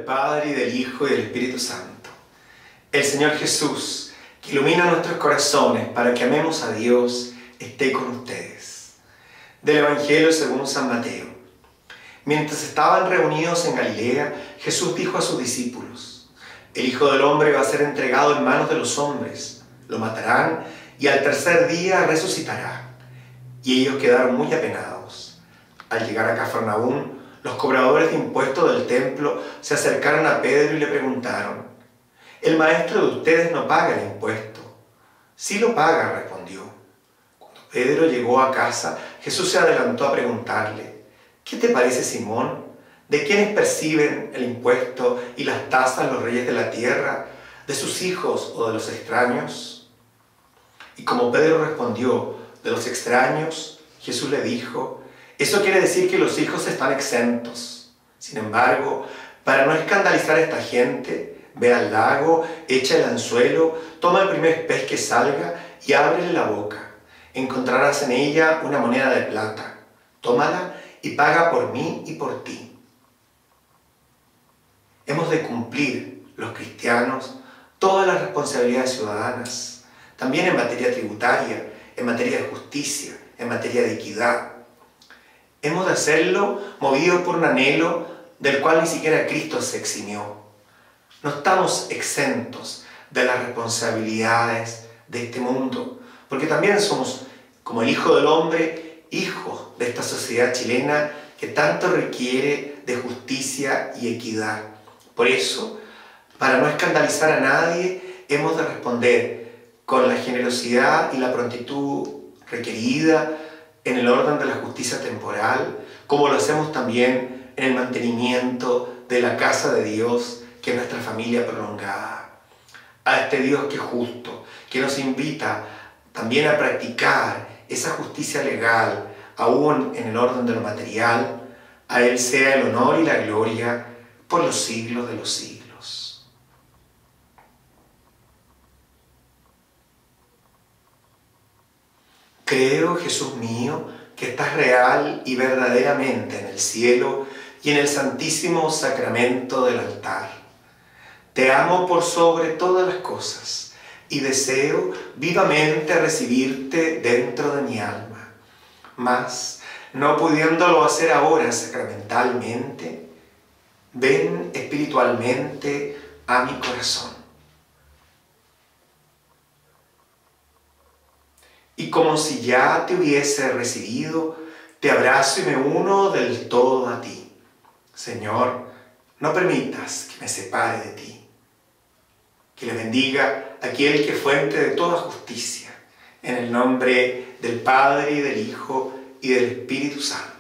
Padre, y del Hijo, y del Espíritu Santo. El Señor Jesús, que ilumina nuestros corazones para que amemos a Dios, esté con ustedes. Del Evangelio según San Mateo. Mientras estaban reunidos en Galilea, Jesús dijo a sus discípulos: el Hijo del Hombre va a ser entregado en manos de los hombres, lo matarán y al tercer día resucitará. Y ellos quedaron muy apenados. Al llegar a Cafarnaúm, los cobradores de impuestos del templo se acercaron a Pedro y le preguntaron: «¿El maestro de ustedes no paga el impuesto?» «Sí lo paga», respondió. Cuando Pedro llegó a casa, Jesús se adelantó a preguntarle: «¿Qué te parece, Simón? ¿De quiénes perciben el impuesto y las tasas los reyes de la tierra? ¿De sus hijos o de los extraños?» Y como Pedro respondió: «De los extraños», Jesús le dijo: «Eso quiere decir que los hijos están exentos. Sin embargo, para no escandalizar a esta gente, ve al lago, echa el anzuelo, toma el primer pez que salga y ábrele la boca. Encontrarás en ella una moneda de plata. Tómala y paga por mí y por ti». Hemos de cumplir, los cristianos, todas las responsabilidades ciudadanas, también en materia tributaria, en materia de justicia, en materia de equidad. Hemos de hacerlo movidos por un anhelo del cual ni siquiera Cristo se eximió. No estamos exentos de las responsabilidades de este mundo, porque también somos, como el Hijo del Hombre, hijos de esta sociedad chilena que tanto requiere de justicia y equidad. Por eso, para no escandalizar a nadie, hemos de responder con la generosidad y la prontitud requerida en el orden de la justicia temporal, como lo hacemos también en el mantenimiento de la casa de Dios, que es nuestra familia prolongada. A este Dios que es justo, que nos invita también a practicar esa justicia legal, aún en el orden de lo material, a Él sea el honor y la gloria por los siglos de los siglos. Creo, Jesús mío, que estás real y verdaderamente en el cielo y en el santísimo sacramento del altar. Te amo por sobre todas las cosas y deseo vivamente recibirte dentro de mi alma. Mas, no pudiéndolo hacer ahora sacramentalmente, ven espiritualmente a mi corazón. Y como si ya te hubiese recibido, te abrazo y me uno del todo a ti. Señor, no permitas que me separe de ti. Que le bendiga aquel que es fuente de toda justicia, en el nombre del Padre, y del Hijo, y del Espíritu Santo.